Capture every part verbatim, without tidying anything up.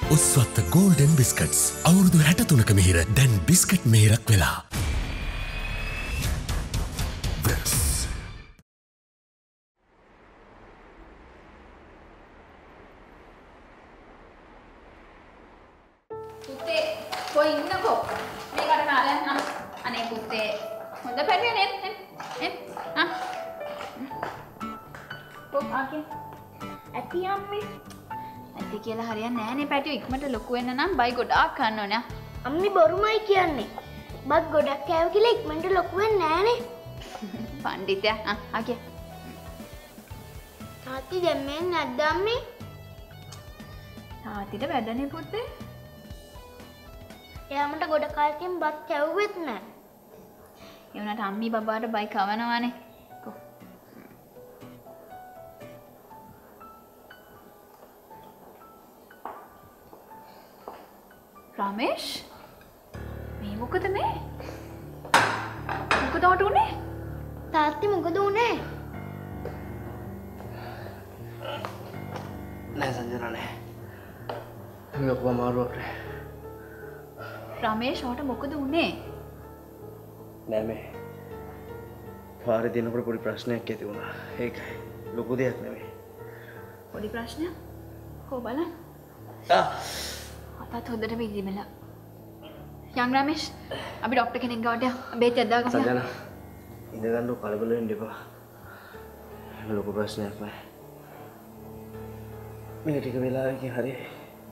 උස්වත්ත golden බිස්කට්ස් අවුරුදු හැටතුනක මෙහිර දැන් biscuit මෙහිරක් වෙලා. පුතේ කොයි ඉන්නකෝ මේකට කාලයක් නම් අනේ පුතේ හොඳ පැටිය නේද නේ ආ කොහොම ආකේ ඇටි අම්මේ ඇටි කියලා හරියන්නේ නැහැ නේ පැටිය ඉක්මනට ලොකු වෙන්න නම් බයි ගොඩාක් කන්න ඕනේ අම්මි බොරුමයි කියන්නේ බත් ගොඩක් කෑව කියලා ඉක්මනට ලොකු වෙන්නේ නැහැ නේ පණ්ඩිතයා ආ ආකේ තාත්ති දැන් මේ නැද්ද අම්මි තාත්තිට වැඩනේ පුතේ එයාමට ගොඩ කාලෙකින් බත් කැව්වෙත් නෑ. ඒ වුණාට අම්මි බබාට බයි කවනවානේ. කො. රමේෂ් මේ මොකද මේ? මොකද උනේ? තාත්ති මොකද උනේ? නෑ සංජනා නෑ. මේක අමාරුවක් නෑ. රමේෂ් ඔයාට මොකද උනේ? නෑ මේ පාරේ දිනකොට පොඩි ප්‍රශ්නයක් ඇති වුණා. ඒකයි. ලොකු දෙයක් නෙමෙයි. පොඩි ප්‍රශ්නයක්? කො බලන්න. ආ. අතත් හොඳට විදිමලා. යන් රමේෂ් අපි ડોක්ටර් කෙනෙක් ගාවට යමු. බේත් එකක් දාගමු. සංජනා ඉඳ ගන්න කලබල වෙන්න එපා. ලොකු ප්‍රශ්නයක් නෑ. මේ ටික වෙලාවකින් හරියයි.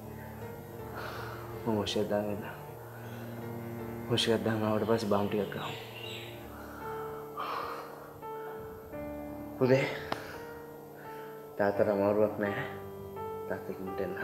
මම ඔෂේ දාගෙන ඔෂේ දාගෙන ආවට පස්සේ බාම් ටිකක් ගමු. පුතේ තාත්තට අමාරුවක් නෑ. තාත්තා කිව්වට එන්න.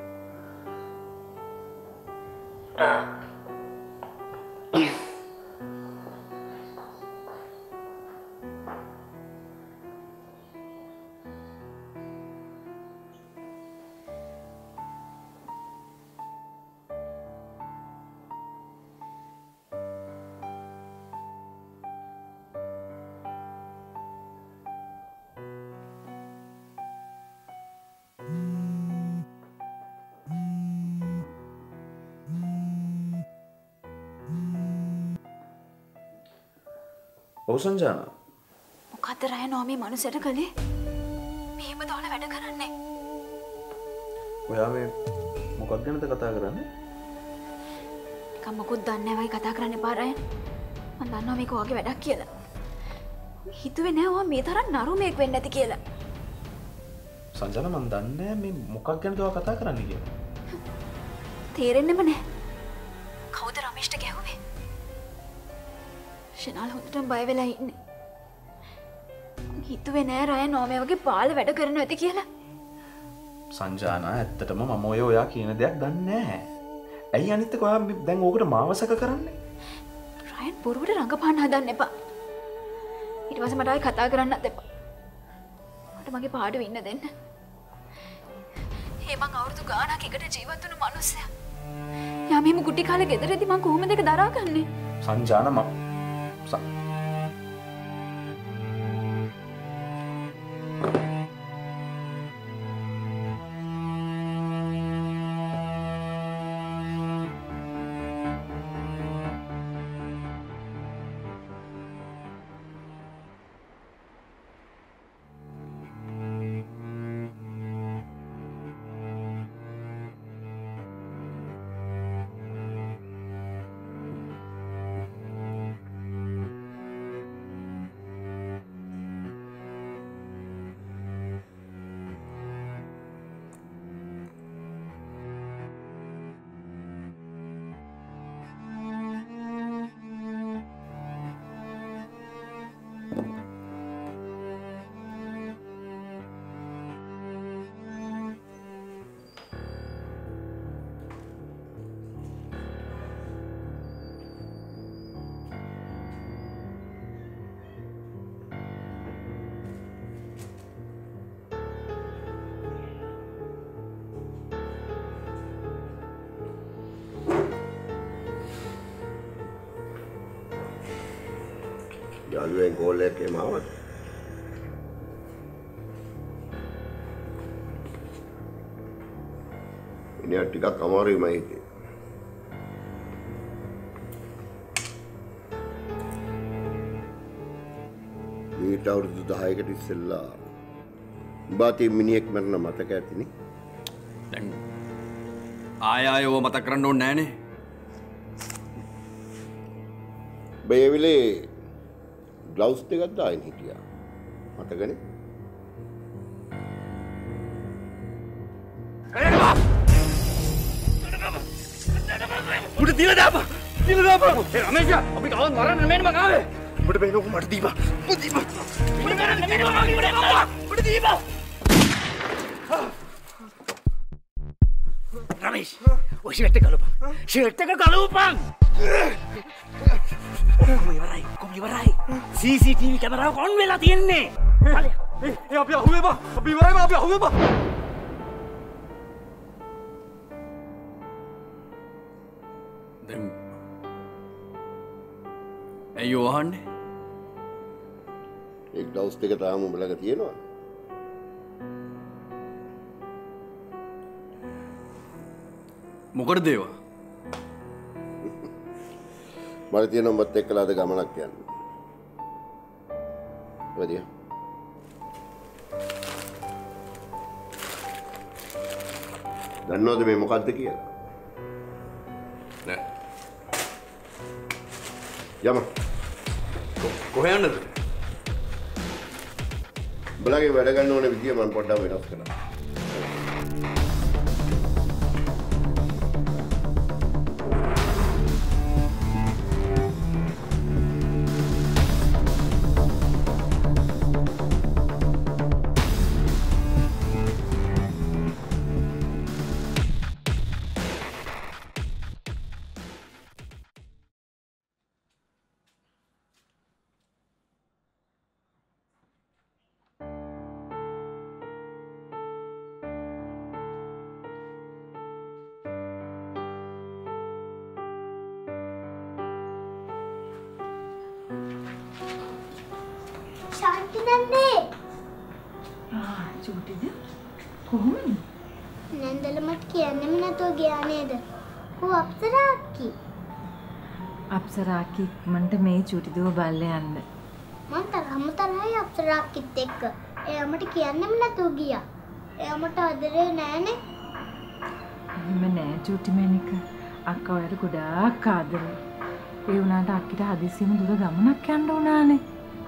ඔව් සංජානා. මොකද්ද රය නෝමී මනුස්සයට කලේ? මෙහෙම තෝල වැඩ කරන්නේ. ඔයා මේ මොකක් ගැනද කතා කරන්නේ? කම් මොකොත් දන්නේ නැහැ වයි කතා කරන්න එපා රයන්. මම දන්නවා මේක ඔයාගේ වැඩක් කියලා. හිතුවේ නෑ ඔයා මේ තරම් නරුමෙක් වෙන්න ඇති කියලා. සංජානා මම දන්නේ මේ මොකක් ගැනද ඔයා කතා කරන්නේ කියලා. තේරෙන්නෙම නෑ. කවුද රමේෂ්ට ගැහුවේ? ෂනාල් හොඳටම බය වෙලා ඉන්නේ. හිතුවේ නෑ රය නෝමේ වගේ බාල වැඩ කරනවා ඇති කියලා. සංජානා ඇත්තටම මම ඔය ඔයා කියන දෙයක් දන්නේ නැහැ. ඇයි අනිත් එක ඔයා දැන් ඕකට මාවසක කරන්නේ? රයන් බොරුවට රඟපාන්න හදන්න එපා. ඊට පස්සේ මට ආයි කතා කරන්නත් එපා. මට මගේ පාඩුව ඉන්න දෙන්න. මේ මං අවුරුදු ගාණක් එකට ජීවත් වුණු මිනිස්සයා. යා මෙහෙම කුටි කාලේ ගෙදරදී මං කොහොමද ඒක දරාගන්නේ? සංජානා මම යාළුවෙන් කෝල් එකේම ආවද? මිනිහා ටිකක් අමාරුයි මම හිතේ. මීට අවුරුදු දහයකට ඉස්සෙල්ලා උඹාතේ මිනිහෙක් මරන මතක ඇතිනේ. දැන් ආය ආය ඕව මතක් කරන්න ඕනේ නෑනේ. බේවිලේ ග්ලව්ස් දෙකක් දාගෙන හිටියා. මතකනේ? උඩ දීලා දාපන්. දීලා දාපන්. ඒ රමේෂ් අපි කවුරුත් මරන්න නෙමෙයි මං ආවේ. උඹට බේනෝක මට දීපන්. උඹ දීපන්. උඹ මරන්න නෙමෙයි මං ආවේ. උඹට දීපන්. රමේෂ් ඔය ෂර්ට් එක ගලවපන්. ෂර්ට් එක ගලවපන්. කොහොම ඉවරයි. කොහොම ඉවරයි. සී සී ටී වී කැමරාව ඔන් වෙලා තියෙන්නේ. ඒ අපි අහුවේ බා. අපි ඉවරයි බා. අපි අහුවේ බා. දැන් ඇයි ඔහන්නේ? ඒ ග්ලව්ස් දෙක තාම උඹ ළඟ තියෙනවා. මොකටද ඒවා? මට තියෙන උඹත් එක්කලාද ගමනක් යන්න. වැඩිය. දන්නවද මේ මොකද්ද කියලා? නෑ. යම. කොහෙ යන්නද? උඹලගේ වැඩ ගන්න ඕනේ විදිය මම පොඩ්ඩක් වෙනස් කරනවා. ශාන්ති නන්නේ. ආ චූටිද? කොහොමද? නන්දල මට කියන්නෙම නැතුව ගියා නේද? කො අප්සරාක්කි. අප්සරාක්කි මන්ට මේ චූටිදව බල්ල යන්න. මං තරහම තරහයි අප්සරාක්කිත් එක්ක. එයා මට කියන්නෙම නැතුව ගියා. එයා මට ආදරේ නෑනේ. එහෙම නෑ චූටි මැනික. අක්කා ඔයාලට ගොඩාක් ආදරේ. ඒ වුණාට අක්කිට හදිස්සියෙම දුර ගමනක් යන්න උනානේ.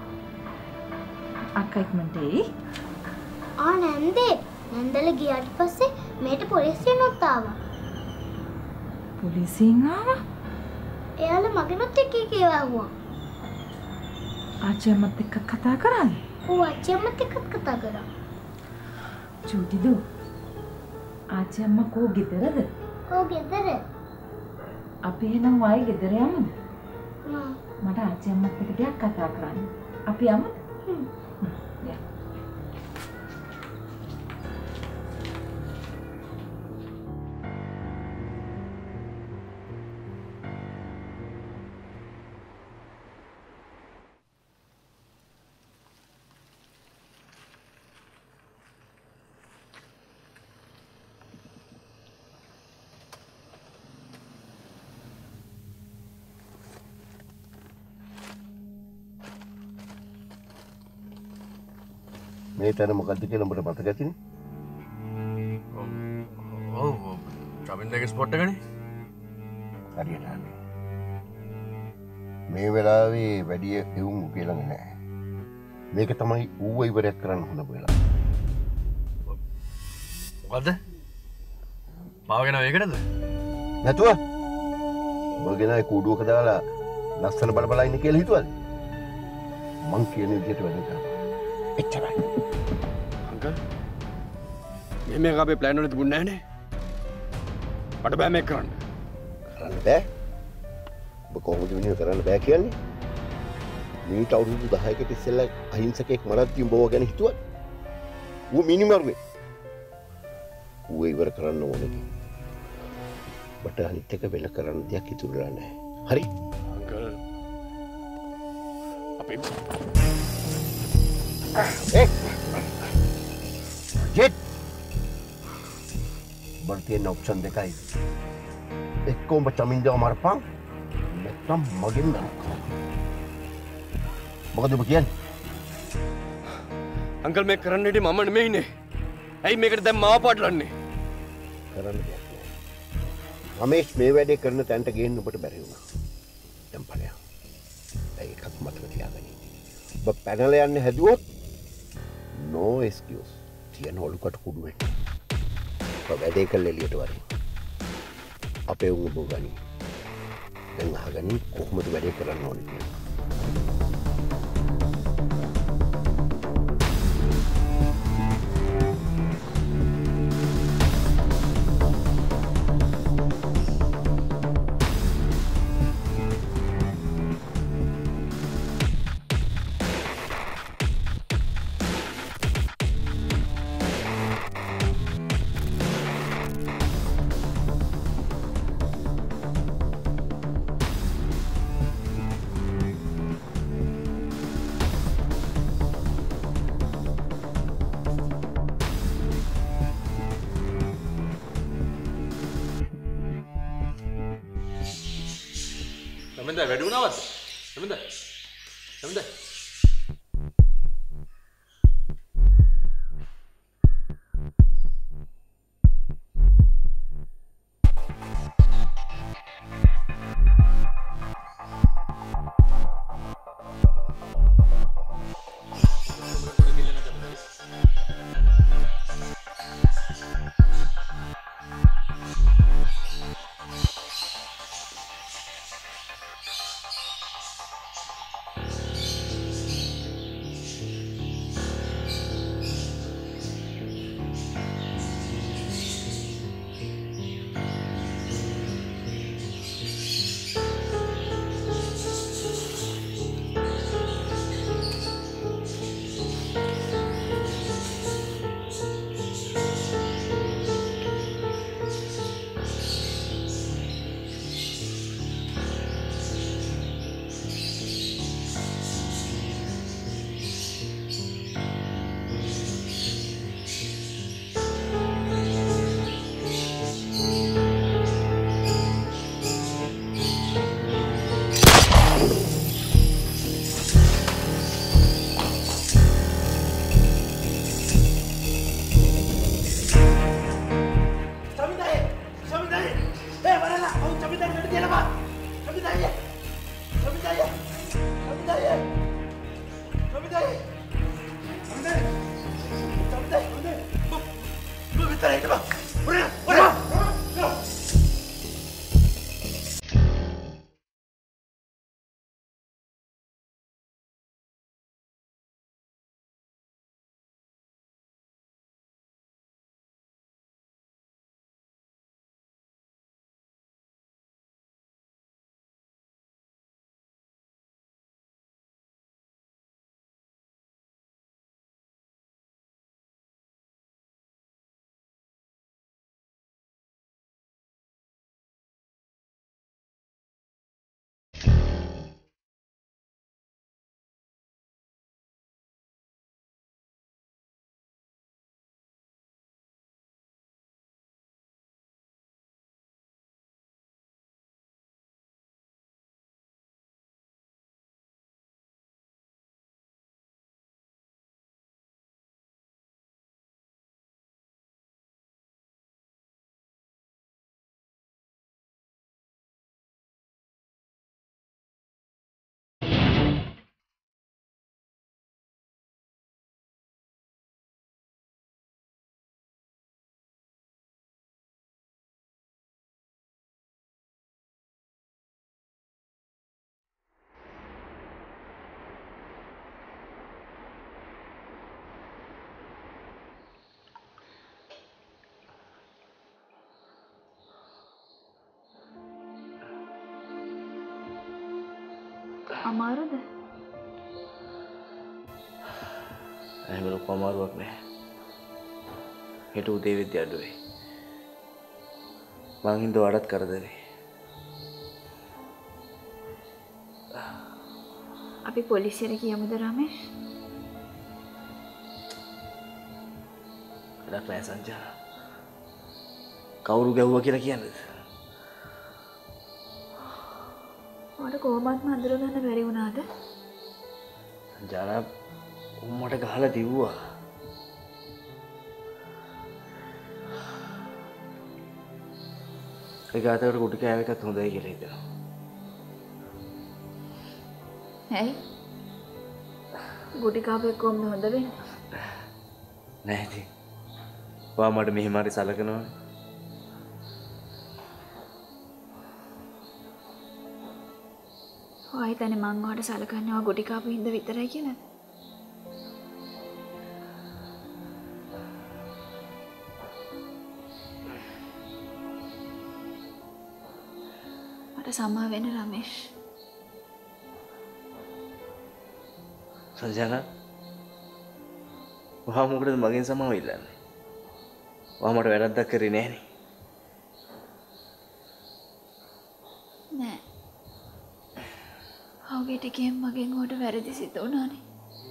අක්කා ඉක්මනට එයි. ආ නන්දේ. නන්දල ගියාට පස්සේ මේට පොලිසියෙන්වත් ආවා. පොලිසියෙන් ආවා? එයාලා මගෙනුත් එක්ක කියවුවා. ආච්චි අම්මත් එක්ක කතා කරානේ? ඌ ආච්චි අම්මත් එක්ක කතා කරා. චූටි දෝ. ආච්චි අම්මා කෝ ගෙදරද? කෝ ගෙදර? අපි එහෙනම් වයි ගෙදර යමුද? මා මට ආච්චි අම්මත් එක්ක ටිකක් කතා කරන්න. අපි යමුද? හ්ම්. යා. මේ තැන මොකද්ද කියලා උඹට මතක ඇතිනේ? ඔව් රවින්දගේ ස්පොට් එකනේ. හරියට හරි. මේ වෙලාවේ වැඩි එවුම් කියලා නෑ. මේක තමයි ඌව ඉවරයක් කරන්න හොඳ වෙලාව. මොකද්ද? මාව ගෙන මේකටද? නැතුව උඹ ගෙන කූඩුවක දාලා ලස්සන බල බල ඉන්න කියලා හිතුවද? මං කියන විදිහට වැඩ කරනවා. එච්චරයි. අංකල් මේ මේක අපේ ප්ලෑන් වල තිබුණ නැහනේ. මට බෑ මේක කරන්න. කරන්න බෑ. ඔබ කොහොමද වෙන්නේ කරන්න බෑ කියන්නේ? මීට අවුරුදු දහයකට ඉස්සෙල්ලා අහිංසකෙක් මරද්දී උඹව ගැන හිතුවද? ඌ මිනිමරුනේ. ඌ ඉවර කරන්න ඕනේ. මට අනිත් එක වෙන කරන්න දෙයක් ඉතුරුලා නැහැ. හරි? අංකල් අපි Eh! Jit! උඹට තියෙන ඔප්ෂන් දෙකයි. එක්ක උඹ චමින්දව මරපන් නැත්නම් මගෙන් මරපන්. මොකද ඔබ කියන්නේ? අංකල් මේක කරන්න හිටියේ මම නෙමෙයිනේ. ඇයි මේකට දැන් මාව පාටලන්නේ? කරන්න දෙයක් නෑ. රමේෂ් මේ වැඩේ කරන තැනට ගේන්න ඔබට බැරි වුණා. දැන් ඵලයන්. ඒකත් මතක තියාගන්න. ඔබ පැනලා යන්න හැදුවොත් no excuse. තියන ඔලුකට කුඩු වෙන්න. ඔබ වැඩේ කළ එළියට වරින්. අපේ උඹ ගනි. දැන් අහගනි කොහොමද වැඩේ කරන්න ඕනේ කියලා. Namenda වැඩි වුණාවත්? Namenda. Namenda. අමාරුද? එහෙම ලොකු අමාරුවක් නෑ. හෙට උදේ වෙද්දී අඩුවේ. මං හින්දා වඩාත් කරදරේ. අපි පොලිසියට කියමුද රමේෂ්? වැඩක් නෑ සංජා. කවුරු ගැව්වා කියලා කියන්නද? මට කොහොමත් මන්දර ගන්න බැරි වුණාද? ජාන උම්මට ගහලා දිව්වා. ඒ ගාතකට කුටි කෑව එකත් හොඳයි කියලා හිතනවා. ඇයි? ගුටි කාපු එක කොහොමද හොඳ වෙන්නේ? නෑ ඉතින්. ඔයා මට මෙහෙම හරි සලකනවනේ. ඔය හිතන්නේ මං ඔයාට සලකන්නේ ඔයා ගුටි කාපු හින්දා විතරයි කියලාද? මට සමා වෙන්න රමේෂ්. සංජානා ඔයා මොකටද මගෙන් සමාව ඉල්ලන්නේ? ඔයා මට වැරද්දක් කරේ නෑනේ. නෑ. ඔහුගේ ටිකෙන් මගෙන් ඔයාට වැරදි සිද්ධ වුණානේ.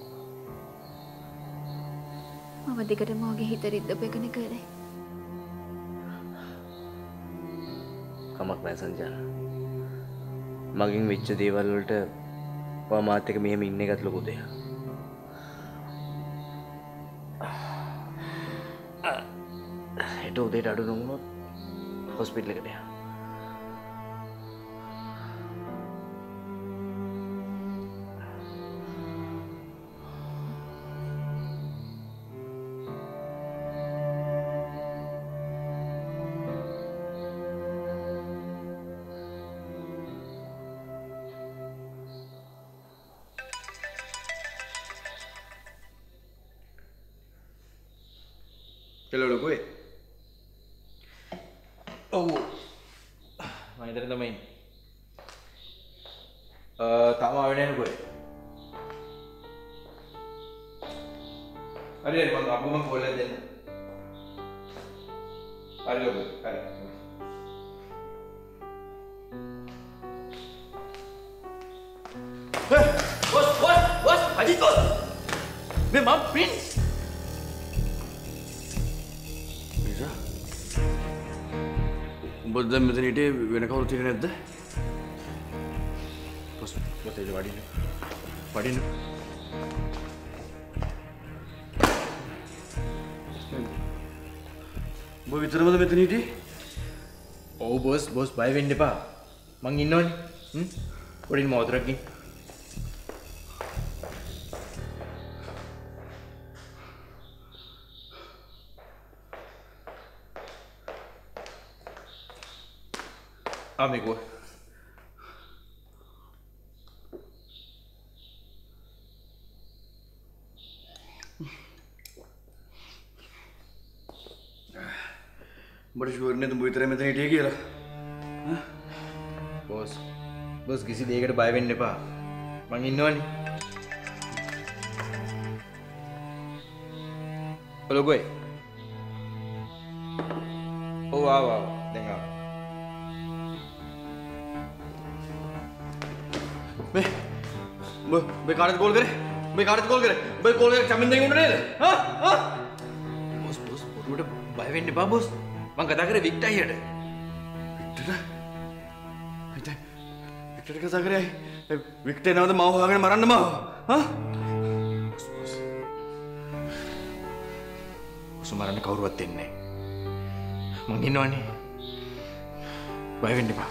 මම දිගටම ඔහුගේ හිත රිද්දපු එකනේ කළේ. කමක් නෑ සංජානා. මගෙන් වෙච්ච දේවල් වලට ඔයා මාත් එක්ක මෙහෙම ඉන්න එකත් ලොකු දෙයක්. හෙට උදේට අඩු නොවුනොත් හොස්පිටල් එකට යන්න. Hello gue. Oh. Main dari temen. Eh, tak mau ini gue. Ada bang, aku bang boleh deh. Ada gue, ada. Hei, bos, bos, bos, Haji bos. Memang prince. උඹද මෙතන හිටියේ වෙන කවුරුත් හිටියේ නැද්ද? පොස් පොතේ වඩින්න. වඩින්න. උඹ විතරමද මෙතන හිටියේ? ඔව් බොස්, බොස් බය වෙන්න එපා. මං ඉන්නවනේ. හ්ම්. වඩින්න මොහොතකින්. Amigo. बड़े शोर ने तुम इतने में ठीक है बॉस बॉस किसी देकर बाय वेन नेपा मंग इन्नोनी हेलो कोई ओ वाह वाह देखा बे बे बेकार कॉल करे बेकार कॉल करे बे कॉल करे चमिन नहीं उड़ने दे हां हां बॉस बॉस मोटे बाय वेन नेपा बॉस මං කතා කරේ වික්ටර් අයියට. වික්ටර්? හිතේ වික්ටර් කතා කරේ වික්ටර් නවද මාව හොයාගෙන මරන්න මාව. හා? ඔසු මරන්න කවුරුවත් දෙන්නේ නැහැ. මං ඉන්නවනේ. බය වෙන්න එපා.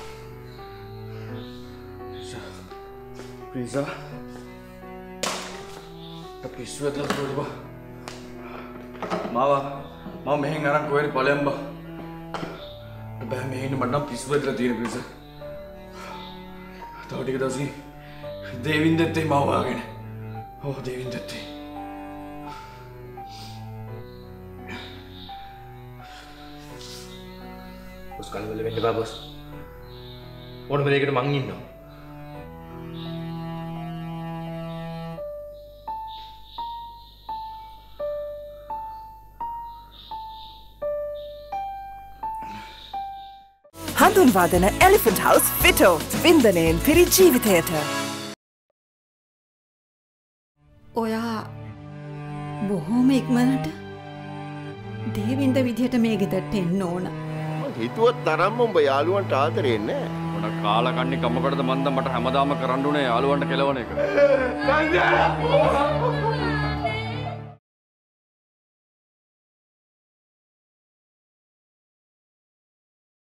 ප්‍රීසා. අපිස්සුවද ලස්සනද? මාව මම මෙහෙන් අරන් කොහෙද ඵලයන් බා. බෑ මෙහෙන් මට නම් පිස්සු වෙදලා තියෙන ප්‍රීසා. තව ටික දවසකින් දේවින් දෙත්තේ මාව වහගෙන. ඔව් දේවින් දෙත්තේ. බොස් කලබල වෙන්න එපා බොස්. ඕනම දෙයකට මං ඉන්නවා. හඳුන්වාදන එලිෆන්ට් හවුස් ෆිටෝ වින්දනයෙන් පිරි ජීවිතයට. ඔයා බොහෝම ඉක්මනට දේවින්ද විදිහට මේ ගෙදරට එන්න ඕන. මං හිතුවත් තරම්ම උඹ යාළුවන්ට ආදරේ නැහැ. මොන කාලකන්ණි කමකටද මන්ද මට හැමදාම කරන්න උනේ යාළුවන්ට කෙලවන එක.